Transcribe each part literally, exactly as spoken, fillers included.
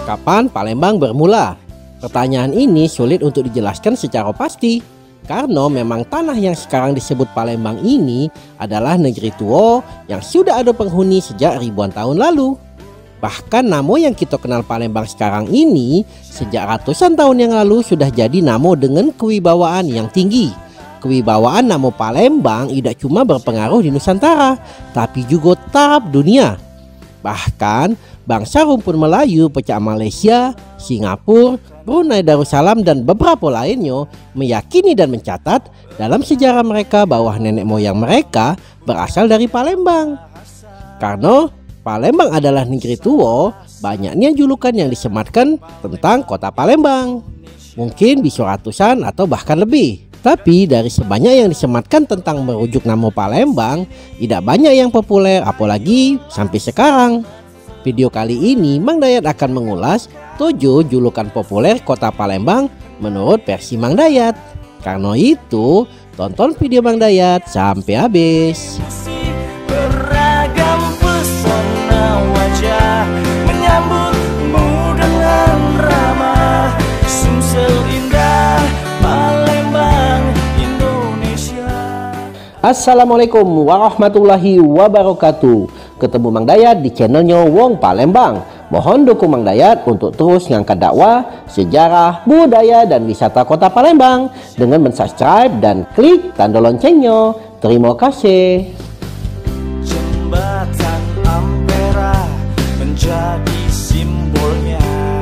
Kapan Palembang bermula? Pertanyaan ini sulit untuk dijelaskan secara pasti, karena memang tanah yang sekarang disebut Palembang ini adalah negeri tua yang sudah ada penghuni sejak ribuan tahun lalu. Bahkan nama yang kita kenal Palembang sekarang ini sejak ratusan tahun yang lalu sudah jadi nama dengan kewibawaan yang tinggi. Kewibawaan nama Palembang tidak cuma berpengaruh di Nusantara, tapi juga taraf dunia. Bahkan bangsa rumpun Melayu pecah Malaysia, Singapura, Brunei Darussalam dan beberapa lainnya meyakini dan mencatat dalam sejarah mereka bahwa nenek moyang mereka berasal dari Palembang. Karena Palembang adalah negeri tua, banyaknya julukan yang disematkan tentang kota Palembang. Mungkin bisa ratusan atau bahkan lebih. Tapi dari sebanyak yang disematkan tentang merujuk nama Palembang, tidak banyak yang populer apalagi sampai sekarang. Video kali ini Mang Dayat akan mengulas tujuh julukan populer kota Palembang menurut versi Mang Dayat. Karena itu, tonton video Mang Dayat sampai habis. Beragam pesona wajah menyambutmu dengan ramah, Sumsel indah Palembang Indonesia. Assalamualaikum warahmatullahi wabarakatuh. Ketemu Mang Dayat di channelnya Wong Palembang. Mohon dukung Mang Dayat untuk terus ngangkat dakwah, sejarah, budaya, dan wisata kota Palembang dengan mensubscribe dan klik tanda loncengnya. Terima kasih. Jembatan Ampera menjadi simbolnya,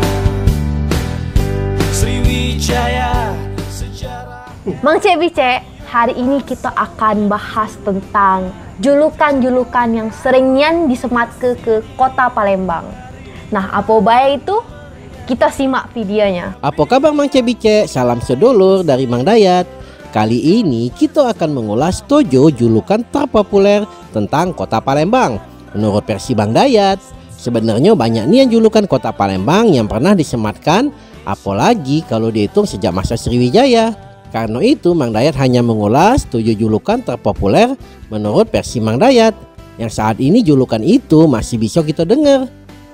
Sriwijaya sejarah. Mang Cek Bice, hari ini kita akan bahas tentang julukan-julukan yang seringnya disemat ke, ke kota Palembang. Nah, apa baik itu? Kita simak videonya. Apa kabar Mang Cek Bice? Salam sedulur dari Mang Dayat. Kali ini kita akan mengulas tujuh julukan terpopuler tentang kota Palembang menurut versi Mang Dayat. Sebenarnya banyak nih yang julukan kota Palembang yang pernah disematkan, apalagi kalau dihitung sejak masa Sriwijaya. Karena itu Mang Dayat hanya mengulas tujuh julukan terpopuler menurut versi Mang Dayat, yang saat ini julukan itu masih bisa kita dengar.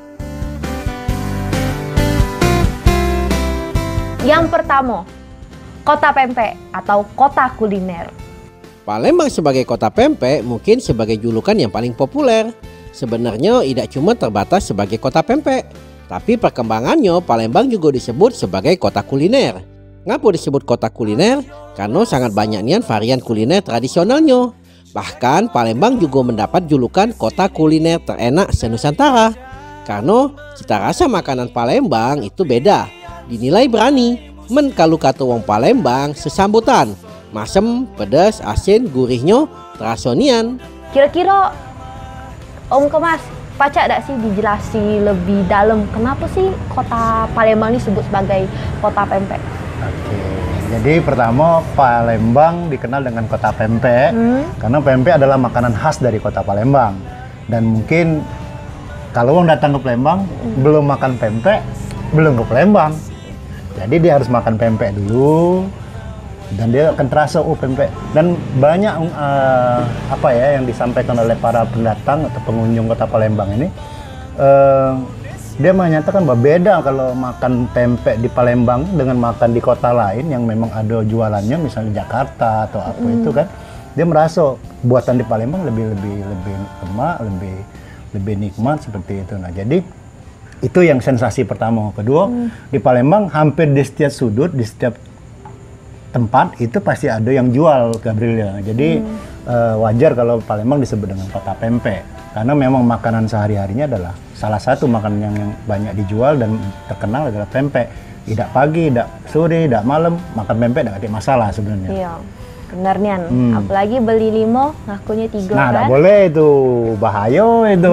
Yang pertama, kota pempek atau kota kuliner. Palembang sebagai kota pempek mungkin sebagai julukan yang paling populer. Sebenarnya tidak cuma terbatas sebagai kota pempek, tapi perkembangannya Palembang juga disebut sebagai kota kuliner. Ngapa disebut kota kuliner? Karena sangat banyaknya varian kuliner tradisionalnya. Bahkan Palembang juga mendapat julukan kota kuliner terenak se-Nusantara. Karena cita rasa makanan Palembang itu beda, dinilai berani. Men kalau kata wong Palembang sesambutan, masem, pedas, asin, gurihnya terasonian. Kira-kira Om Kemas, pacak tak sih dijelasi lebih dalam kenapa sih kota Palembang disebut sebagai kota pempek? Oke, jadi pertama Palembang dikenal dengan kota pempek hmm. karena pempek adalah makanan khas dari kota Palembang. Dan mungkin kalau orang datang ke Palembang hmm. belum makan pempek, belum ke Palembang. Jadi dia harus makan pempek dulu dan dia akan terasa oh pempek. Dan banyak uh, apa ya yang disampaikan oleh para pendatang atau pengunjung kota Palembang ini. Uh, Dia menyatakan bahwa beda kalau makan pempek di Palembang dengan makan di kota lain yang memang ada jualannya, misalnya Jakarta atau apa mm. itu kan. Dia merasa buatan di Palembang lebih lebih lebih lemak, lebih lebih nikmat seperti itu. Nah, jadi itu yang sensasi pertama. Kedua, mm. di Palembang hampir di setiap sudut, di setiap tempat itu pasti ada yang jual Gabriel. Jadi mm. uh, wajar kalau Palembang disebut dengan kota pempek karena memang makanan sehari-harinya adalah salah satu makanan yang, yang banyak dijual dan terkenal adalah pempek. Tidak pagi, tidak sore, tidak malam makan pempek tidak ada masalah sebenarnya. Iya, benar Nian. Hmm. Apalagi beli limo ngakunya tiga. Nah, tidak kan? boleh itu, bahaya itu.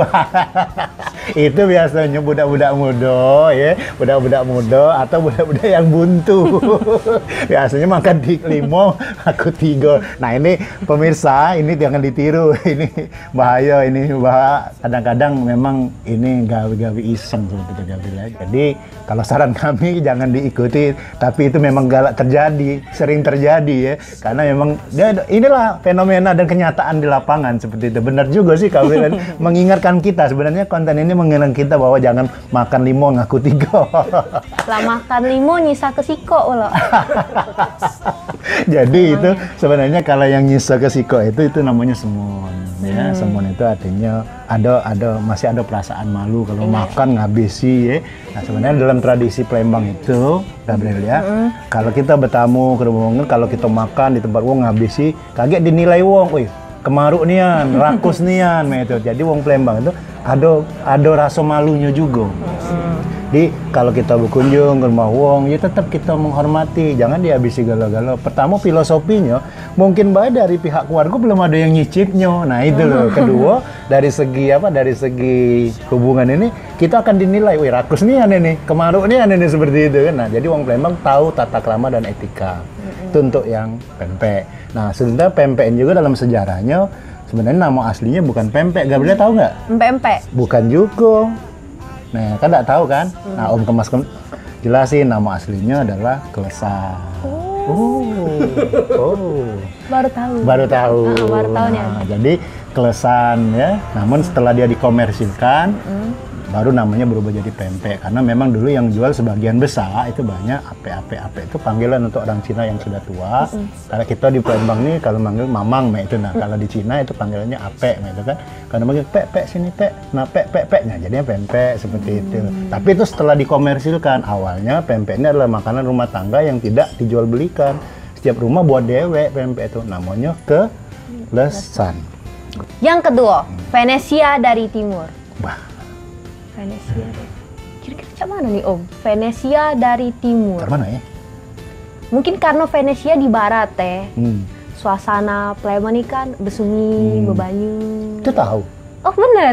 Itu biasanya budak-budak muda, ya, budak-budak muda atau budak-budak yang buntu. Biasanya makan di limo, aku tiga. Nah ini pemirsa, ini jangan ditiru. Ini bahaya, ini bahwa kadang-kadang memang ini gawe-gawe iseng seperti itu. Jadi kalau saran kami jangan diikuti, tapi itu memang galak terjadi, sering terjadi ya, karena memang dia inilah fenomena dan kenyataan di lapangan seperti itu. Benar juga sih kalau mengingatkan kita sebenarnya konten ini mengenang kita bahwa jangan makan limo ngaku tiga. Lah makan limo nyisa ke siko loh. Jadi itu sebenarnya kalau yang nyisa ke siko itu itu namanya semun. Ya, Hmm. semun itu artinya ada ada masih ada perasaan malu kalau Iya. makan ngabisi ya. Nah, sebenarnya dalam tradisi Palembang itu, Gabriel ya, kalau kita bertamu ke rumah wong, kalau kita makan di tempat wong ngabisi, kaget dinilai wong, wih, kemaruk nian, rakus nian, itu. Jadi wong Palembang itu ada ada rasa malunya juga. Jadi kalau kita berkunjung ke rumah wong, ya tetap kita menghormati, jangan dihabisi galau-galau. Pertama filosofinya, mungkin baik dari pihak keluarga belum ada yang nyicipnya. Nah itu loh. Kedua, dari segi apa? Dari segi hubungan ini, kita akan dinilai, wih rakus nih aneh nih, kemaruk nih aneh nih seperti itu kan. Nah jadi wong Palembang tahu tata krama dan etika. Itu untuk yang pempek. Nah sebenarnya pempek juga dalam sejarahnya, sebenarnya nama aslinya bukan pempek. Gabriel tahu nggak? Empek-empek. Bukan juga. Nah, kan nggak tahu kan? Nah, Om Kemas kem jelasin nama aslinya adalah Klesan. Oh. Oh. Baru tahu. Baru tahu. Ah, baru tahu nih. Nah, jadi Klesan ya. Namun setelah dia dikomersilkan, baru namanya berubah jadi pempek. Karena memang dulu yang jual sebagian besar itu banyak ape-ape. Ape itu panggilan untuk orang Cina yang sudah tua. Karena kita di Palembang nih kalau manggil mamang meh itu. Nah, kalau di Cina itu panggilannya ape meh itu kan. Karena manggil pek pek sini pek. Nah, pek pek pek. Nah, jadinya pempek seperti itu. Tapi itu setelah dikomersilkan, awalnya pempek ini adalah makanan rumah tangga yang tidak dijual belikan. Setiap rumah buat dewek pempek itu. Namanya Klesan. Yang kedua, Venesia dari timur. Wah, Venesia. Kira-kira cak mana nih Om? Venesia dari timur. dari mana ya? Mungkin karena Venesia di barat teh. Hmm. Suasana Palembang ini kan bersunyi, Hmm. berbanyu. Itu tahu. Oh benar.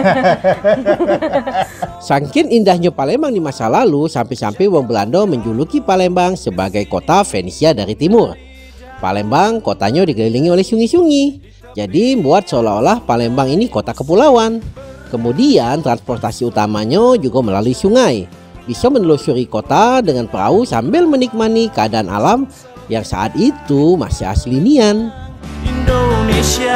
Saking indahnya Palembang di masa lalu, sampai-sampai wong Belanda menjuluki Palembang sebagai kota Venesia dari timur. Palembang kotanya dikelilingi oleh sungai-sungai. Jadi buat seolah-olah Palembang ini kota kepulauan. Kemudian transportasi utamanya juga melalui sungai. Bisa menelusuri kota dengan perahu sambil menikmati keadaan alam yang saat itu masih asli nian. Indonesia.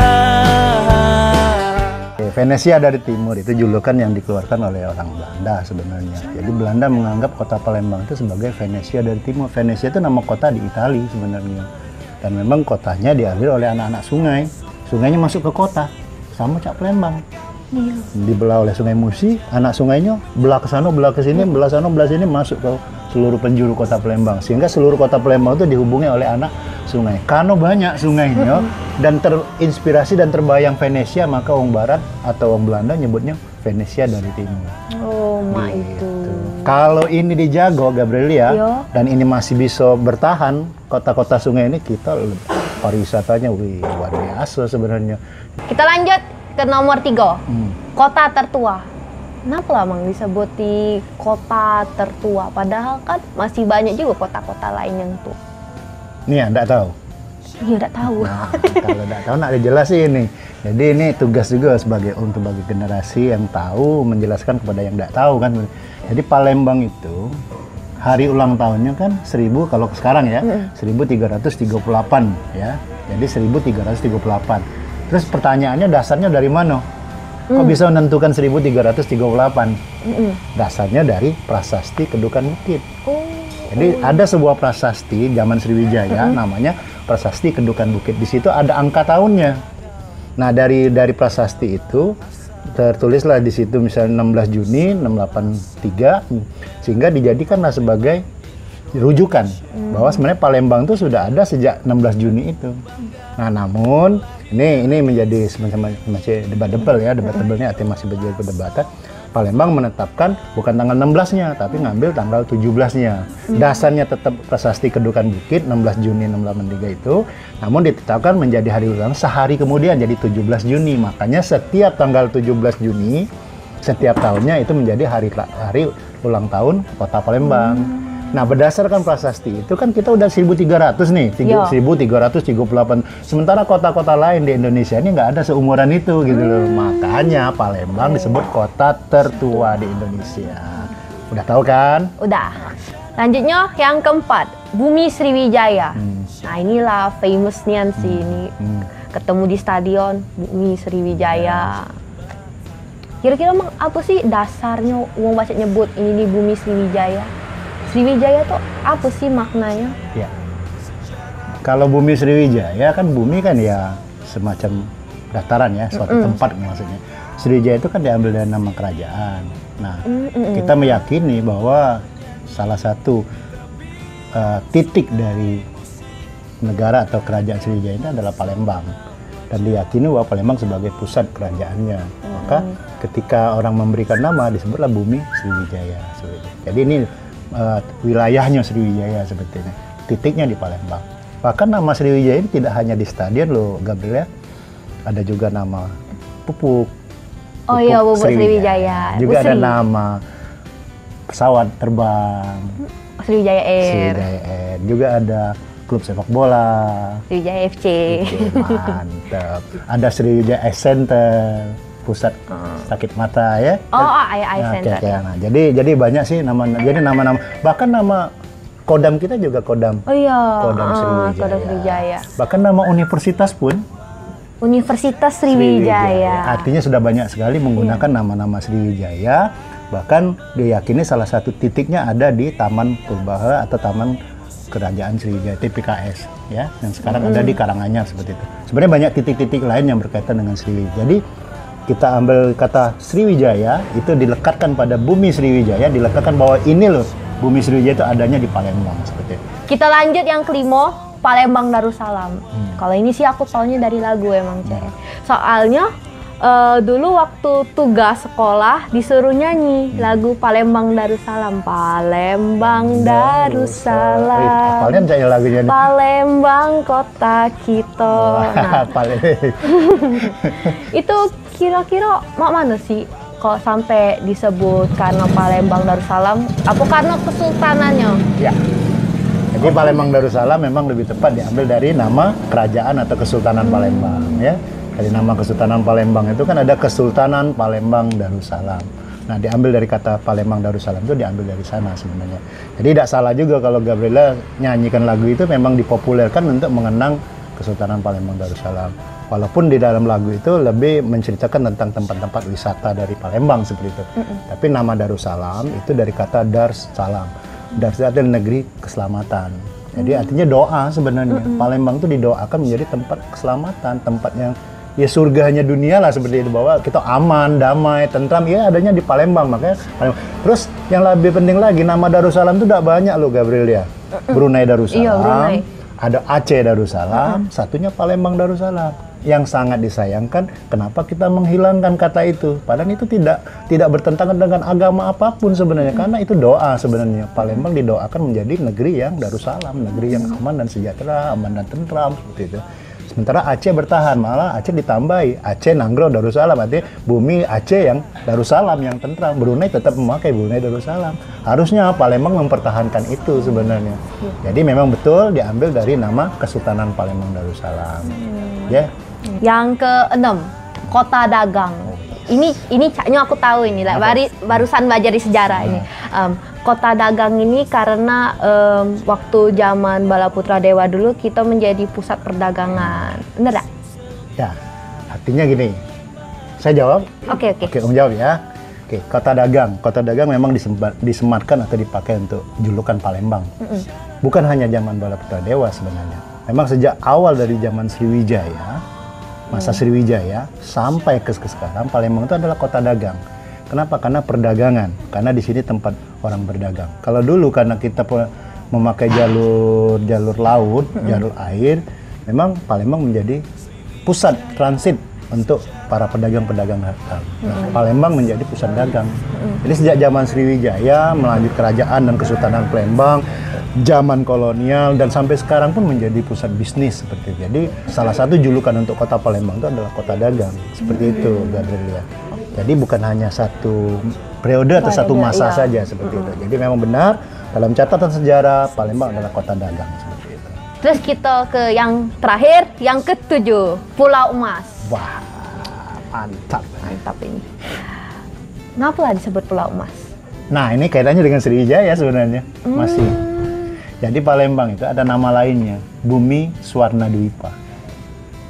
Oke, Venesia dari timur itu julukan yang dikeluarkan oleh orang Belanda sebenarnya. Jadi Belanda menganggap kota Palembang itu sebagai Venesia dari timur. Venesia itu nama kota di Italia sebenarnya. Dan memang kotanya dialiri oleh anak-anak sungai. Sungainya masuk ke kota, sama cak Palembang. Iya. Dibelah oleh Sungai Musi, anak sungainya belah ke sana, belah ke sini, belah sana, belah sini, masuk ke seluruh penjuru kota Palembang. Sehingga seluruh kota Palembang itu dihubungi oleh anak sungai. Karena banyak sungainya dan terinspirasi dan terbayang Venesia, maka orang Barat atau orang Belanda nyebutnya Venesia dari timur. Oh, mak Gitu. itu. Kalau ini dijaga, Gabrielia, Yo. dan ini masih bisa bertahan, kota-kota sungai ini kita pariwisatanya wih, luar biasa sebenarnya. Kita lanjut ke nomor tiga. Hmm. Kota tertua. Kenapa lah Mang disebut di kota tertua? Padahal kan masih banyak juga kota-kota lain yang tua. Nih, Anda tahu? Iya, udah tahu. Nah, kalau tidak tahu nak dijelasin nih. Jadi ini tugas juga sebagai untuk bagi generasi yang tahu menjelaskan kepada yang tidak tahu kan. Jadi Palembang itu hari ulang tahunnya kan seribu kalau sekarang ya seribu tiga ratus tiga puluh delapan ya. Jadi seribu tiga ratus tiga puluh delapan. Terus pertanyaannya dasarnya dari mana? Kok bisa menentukan seribu tiga ratus tiga puluh delapan? Mm-mm. Dasarnya dari prasasti Kedukan Bukit. Oh, Jadi ada sebuah prasasti zaman Sriwijaya namanya Prasasti Kedukan Bukit. Di situ ada angka tahunnya. Nah, dari dari prasasti itu tertulislah di situ misalnya enam belas Juni enam delapan tiga sehingga dijadikanlah sebagai rujukan bahwa sebenarnya Palembang itu sudah ada sejak enam belas Juni itu. Nah, namun ini ini menjadi semacam masih debat-debat ya, debat-debatnya artinya masih menjadi perdebatan. Palembang menetapkan bukan tanggal enam belasnya tapi ngambil tanggal tujuh belasnya. Dasarnya tetap Prasasti Kedukan Bukit enam belas Juni enam delapan tiga itu, namun ditetapkan menjadi hari ulang sehari kemudian jadi tujuh belas Juni. Makanya setiap tanggal tujuh belas Juni setiap tahunnya itu menjadi hari hari ulang tahun Kota Palembang. Nah, berdasarkan prasasti itu kan kita udah seribu tiga ratus nih, Ya. seribu tiga ratus tiga puluh delapan. Sementara kota-kota lain di Indonesia ini nggak ada seumuran itu gitu loh. Makanya Palembang disebut kota tertua di Indonesia. Udah tahu kan? udah. Lanjutnya yang keempat, Bumi Sriwijaya. Nah, inilah famous nian sih ini. Hmm. Ketemu di stadion Bumi Sriwijaya. Kira-kira emang apa sih dasarnya wong baca nyebut ini nih bumi Sriwijaya? Sriwijaya tuh apa sih maknanya? Ya. Kalau bumi Sriwijaya kan bumi kan ya semacam dataran ya, suatu mm -mm. tempat maksudnya. Sriwijaya itu kan diambil dari nama kerajaan. Nah, mm -mm. kita meyakini bahwa salah satu uh, titik dari negara atau kerajaan Sriwijaya ini adalah Palembang. Dan diyakini bahwa Palembang sebagai pusat kerajaannya. Mm. Maka ketika orang memberikan nama disebutlah bumi Sriwijaya. Jadi ini uh, wilayahnya Sriwijaya sebetulnya. Titiknya di Palembang. Bahkan nama Sriwijaya ini tidak hanya di stadion loh, Gabriel ya. Ada juga nama pupuk. Oh pupuk iya, pupuk Sriwijaya. Sriwijaya. Juga Pusri. ada nama pesawat terbang. Sriwijaya Air. Sriwijaya Air. Juga ada klub sepak bola. Sriwijaya F C. Mantap. Ada Sriwijaya Eye Center, pusat uh. sakit mata ya. Oh, oh Eye Eye nah, Center. Kayak, kayak, nah, jadi jadi banyak sih nama. Jadi nama-nama bahkan nama Kodam kita juga Kodam. Oh iya. Kodam uh, Sriwijaya. Kodam Sriwijaya. Bahkan nama universitas pun Universitas Sriwijaya. Sriwijaya. Artinya sudah banyak sekali menggunakan nama-nama Sriwijaya. Bahkan diyakini salah satu titiknya ada di Taman Purbahara atau Taman Kerajaan Sriwijaya T P K S ya, yang sekarang mm. ada di Karanganyar seperti itu. Sebenarnya banyak titik-titik lain yang berkaitan dengan Sriwijaya. Jadi kita ambil kata Sriwijaya itu dilekatkan pada bumi Sriwijaya, dilekatkan bahwa ini loh bumi Sriwijaya itu adanya di Palembang seperti itu. Kita lanjut yang kelima, Palembang Darussalam. Hmm. Kalau ini sih aku taunya dari lagu emang, Cek. Hmm. Soalnya uh, dulu waktu tugas sekolah disuruh nyanyi hmm. lagu Palembang Darussalam. Palembang Darussalam. Kalian cari lagunya nih. Palembang kota kita. Nah, itu kira-kira mak mana sih? Kok sampai disebut karena Palembang Darussalam? Apa karena kesultanannya? Ya. Jadi Palembang Darussalam memang lebih tepat diambil dari nama kerajaan atau Kesultanan hmm. Palembang ya. Dari nama Kesultanan Palembang itu kan ada Kesultanan Palembang Darussalam. Nah, diambil dari kata Palembang Darussalam itu diambil dari sana sebenarnya. Jadi tidak salah juga kalau Gabriela nyanyikan lagu itu memang dipopulerkan untuk mengenang Kesultanan Palembang Darussalam. Walaupun di dalam lagu itu lebih menceritakan tentang tempat-tempat wisata dari Palembang seperti itu. Mm -mm. Tapi nama Darussalam itu dari kata Dars Salam. Dars itu adalah negeri keselamatan. Jadi mm. artinya doa sebenarnya. Mm -mm. Palembang itu didoakan menjadi tempat keselamatan, tempat yang ya surganya dunia lah seperti itu, bahwa kita aman, damai, tentram ya adanya di Palembang. Makanya Palembang. Terus yang lebih penting lagi nama Darussalam itu tidak banyak loh Gabriel ya. Mm-mm. Brunei Darussalam. Iya, Brunei. Ada Aceh Darussalam, mm-mm. satunya Palembang Darussalam. Yang sangat disayangkan, kenapa kita menghilangkan kata itu? Padahal itu tidak tidak bertentangan dengan agama apapun sebenarnya, hmm. karena itu doa sebenarnya. Palembang didoakan menjadi negeri yang Darussalam, negeri yang aman dan sejahtera, aman dan tentram seperti itu. Sementara Aceh bertahan, malah Aceh ditambahi Aceh Nanggro Darussalam, artinya bumi Aceh yang Darussalam yang tentram. Brunei tetap memakai Brunei Darussalam. Harusnya Palembang mempertahankan itu sebenarnya. Ya. Jadi memang betul diambil dari nama Kesultanan Palembang Darussalam. Hmm. Ya. Yang keenam, Kota Dagang. Ini ini caknya aku tahu ini lah, bari, barusan belajar di sejarah ini. Um, Kota Dagang ini karena um, waktu zaman Balaputra Dewa dulu kita menjadi pusat perdagangan. Bener tak? Ya, artinya gini. Saya jawab. Oke, oke. Oke, Om jawab ya. Oke, Kota Dagang. Kota Dagang memang disematkan atau dipakai untuk julukan Palembang. Mm-mm. Bukan hanya zaman Balaputra Dewa sebenarnya. Memang sejak awal dari zaman Sriwijaya, masa hmm. Sriwijaya sampai ke sekarang, Palembang itu adalah kota dagang. Kenapa? Karena perdagangan. Karena di sini tempat orang berdagang. Kalau dulu karena kita memakai jalur jalur laut, hmm. jalur air, memang Palembang menjadi pusat transit untuk para pedagang-pedagang harta. Nah, hmm. Palembang menjadi pusat dagang. Hmm. Jadi sejak zaman Sriwijaya melanjut kerajaan dan Kesultanan Palembang, zaman kolonial dan sampai sekarang pun menjadi pusat bisnis seperti itu. Jadi salah satu julukan untuk kota Palembang itu adalah kota dagang. Seperti itu, Gabriela. Jadi bukan hanya satu periode atau satu masa iya. saja seperti mm-hmm. itu. Jadi memang benar dalam catatan sejarah Palembang adalah kota dagang seperti itu. Terus kita ke yang terakhir, yang ketujuh, Pulau Emas. Wah, mantap. Mantap ini. Kenapa lah disebut Pulau Emas? Nah, ini kaitannya dengan Sriwijaya sebenarnya. Mm. Masih. Jadi Palembang itu ada nama lainnya, Bumi Swarna Dwipa.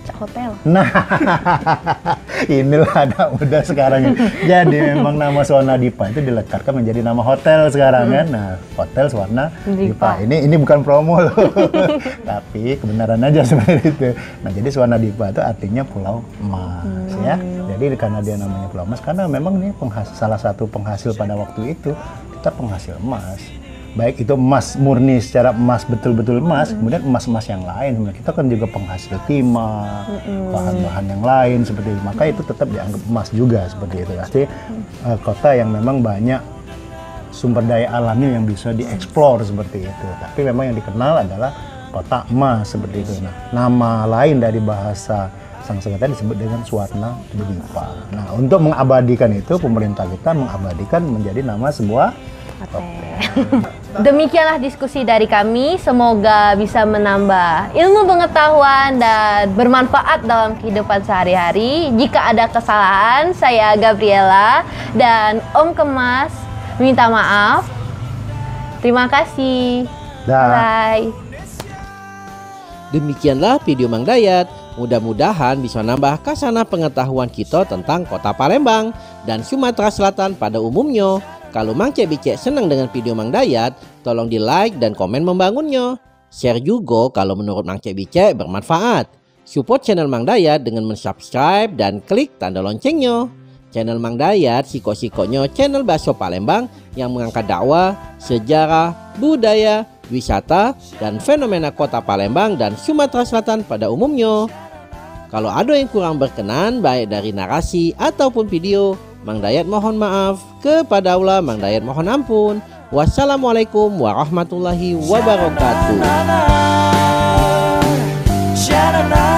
cak hotel. Nah, inilah anak muda sekarang. Jadi memang nama Swarna Dipa itu dilekatkan menjadi nama hotel sekarang kan. Nah, hotel Swarna Dipa. Dipa. Ini ini bukan promo loh, tapi kebenaran aja seperti itu. Nah, jadi Swarna Dipa itu artinya Pulau Emas hmm. ya. Jadi karena dia namanya Pulau Emas, karena memang nih penghasil, salah satu penghasil pada waktu itu kita penghasil emas. Baik itu emas murni secara emas betul-betul emas, mm. kemudian emas-emas yang lain. Kita kan juga penghasil timah, mm. bahan-bahan yang lain seperti itu. Maka itu tetap dianggap emas juga seperti itu. Pasti mm. uh, kota yang memang banyak sumber daya alamnya yang bisa dieksplor seperti itu. Tapi memang yang dikenal adalah kota emas seperti itu. Nah, nama lain dari bahasa Sanskerta disebut dengan Swarna Dipa. Nah, untuk mengabadikan itu, pemerintah kita mengabadikan menjadi nama sebuah hotel. Demikianlah diskusi dari kami. Semoga bisa menambah ilmu pengetahuan dan bermanfaat dalam kehidupan sehari-hari. Jika ada kesalahan, saya Gabriela dan Om Kemas minta maaf. Terima kasih. Dah. Bye. Demikianlah video Mang Dayat. Mudah-mudahan bisa nambah kasana pengetahuan kita tentang kota Palembang dan Sumatera Selatan pada umumnya. Kalau Mang Cek Bicek senang dengan video Mang Dayat, tolong di like dan komen membangunnya. Share juga kalau menurut Mang Cek Bicek bermanfaat. Support channel Mang Dayat dengan mensubscribe dan klik tanda loncengnya. Channel Mang Dayat siko-sikonya channel Bakso Palembang yang mengangkat dakwah, sejarah, budaya, wisata, dan fenomena kota Palembang dan Sumatera Selatan pada umumnya. Kalau ada yang kurang berkenan baik dari narasi ataupun video, Mang Dayat mohon maaf. Kepada Allah Mang Dayat mohon ampun. Wassalamualaikum warahmatullahi wabarakatuh.